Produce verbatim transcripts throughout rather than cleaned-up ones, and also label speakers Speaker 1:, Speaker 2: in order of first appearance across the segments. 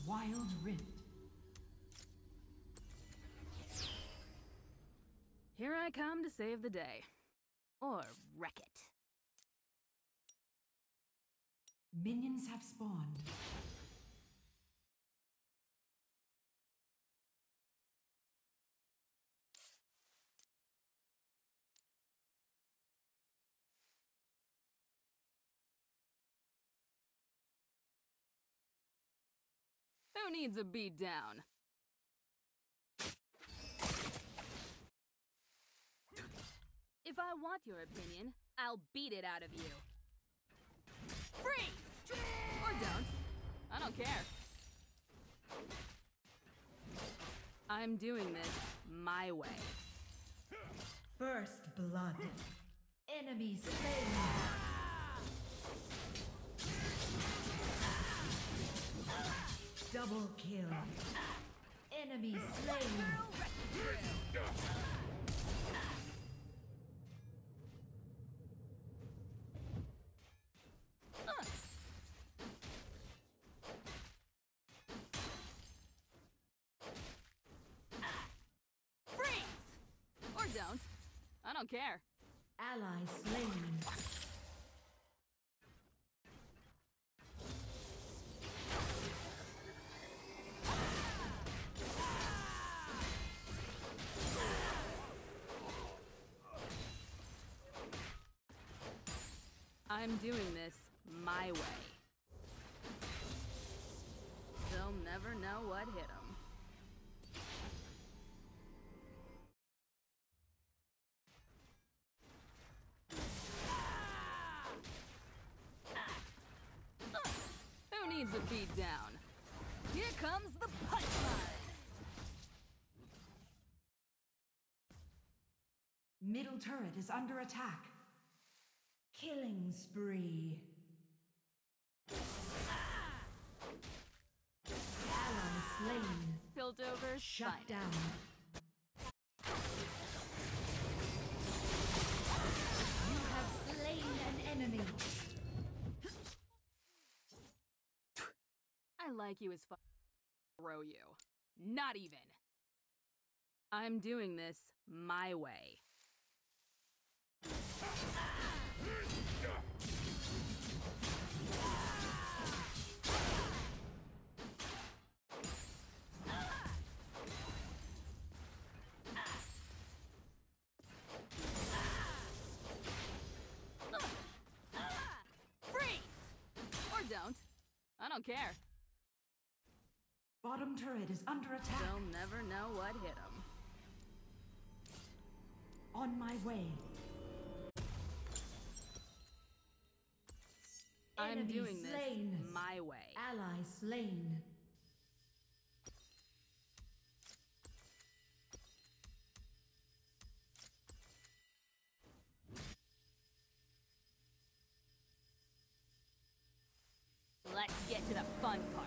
Speaker 1: Wild Rift.
Speaker 2: Here I come to save the day. Or wreck it.
Speaker 1: Minions have spawned.
Speaker 2: Who needs a beat down? If I want your opinion, I'll beat it out of you. Freeze! Or don't. I don't care. I'm doing this my way.
Speaker 1: First blood. Enemy slain. Double kill. Enemy slain.
Speaker 2: Don't. I don't care.
Speaker 1: Ally slain.
Speaker 2: I'm doing this my way. They'll never know what hit them. Needs a beat down. Here comes the punchline.
Speaker 1: Middle turret is under attack. Killing spree. Ally slain.
Speaker 2: Piltover.
Speaker 1: Shut
Speaker 2: finest.
Speaker 1: down. You have slain an enemy.
Speaker 2: I like you as far as throw you. Not even. I'm doing this my way. Freeze! Or don't. I don't care.
Speaker 1: Bottom turret is under attack.
Speaker 2: They'll never know what hit them.
Speaker 1: On my way.
Speaker 2: I'm
Speaker 1: Enemy
Speaker 2: doing
Speaker 1: slain.
Speaker 2: this my way.
Speaker 1: Ally slain.
Speaker 2: Let's get to the fun part.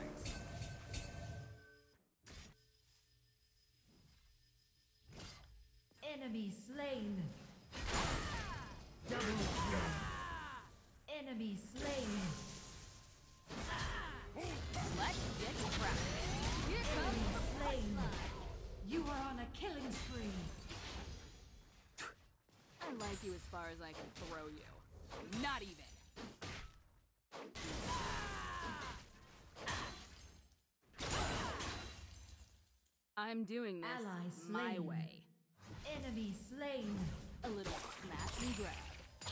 Speaker 1: Enemy slain. Double kill. Enemy slain.
Speaker 2: Let's get to practice. Here comes
Speaker 1: Enemy
Speaker 2: the
Speaker 1: slain.
Speaker 2: punchline.
Speaker 1: You are on a killing spree.
Speaker 2: I like you as far as I can throw you. Not even. I'm doing this
Speaker 1: Ally
Speaker 2: my
Speaker 1: slain.
Speaker 2: way.
Speaker 1: Enemy slain.
Speaker 2: A little smash and grab.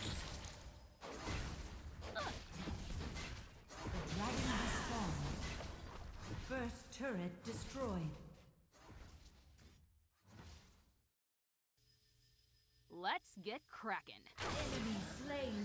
Speaker 1: The dragon has spawned. First turret destroyed.
Speaker 2: Let's get cracking.
Speaker 1: Enemy slain.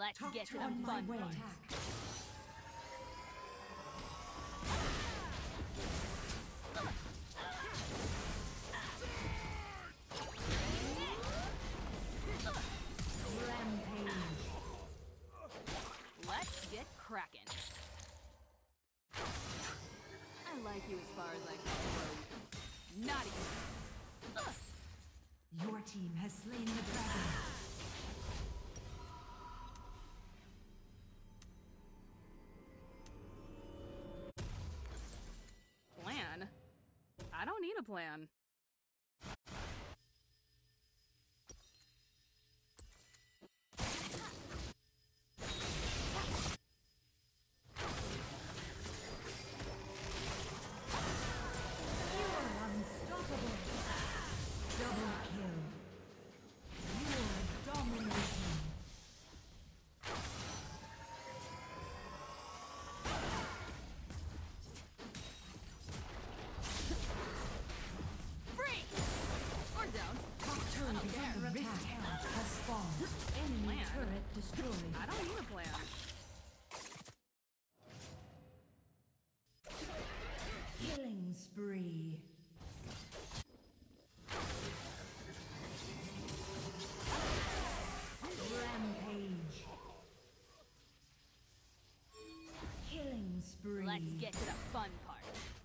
Speaker 2: Let's
Speaker 1: Top
Speaker 2: get to the
Speaker 1: turret is
Speaker 2: fun
Speaker 1: under
Speaker 2: part.
Speaker 1: attack. Rampage.
Speaker 2: Let's get cracking. I like you as far as I can throw you. Not even.
Speaker 1: Your team has slain the dragon.
Speaker 2: Plan? I don't need a plan.
Speaker 1: Destroyed.
Speaker 2: I don't need a plan.
Speaker 1: Killing spree. Rampage. Killing spree.
Speaker 2: Let's get to the fun part.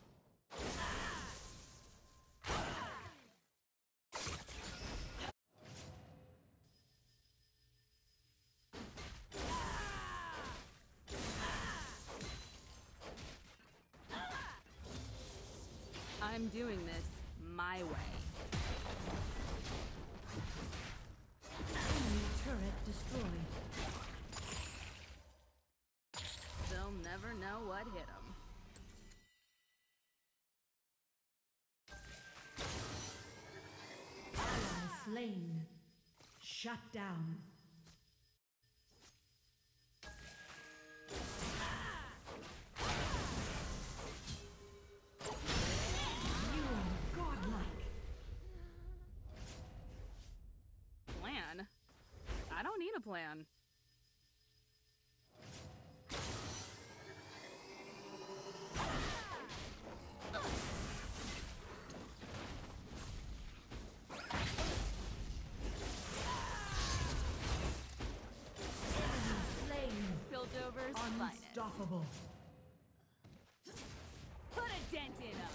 Speaker 2: I'm doing this my way.
Speaker 1: Enemy turret destroyed.
Speaker 2: They'll never know what hit them.
Speaker 1: Ally slain. Shut down.
Speaker 2: I don't need a plan. Piltover's finest.
Speaker 1: Unstoppable.
Speaker 2: Put a dent in him.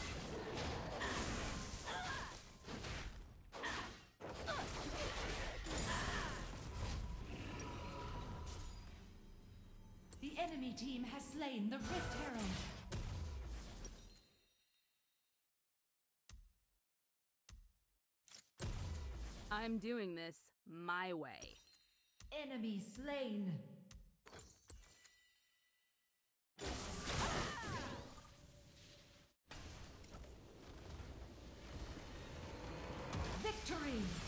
Speaker 1: The enemy team has slain the Rift Herald.
Speaker 2: I'm doing this my way.
Speaker 1: Enemy slain. Victory!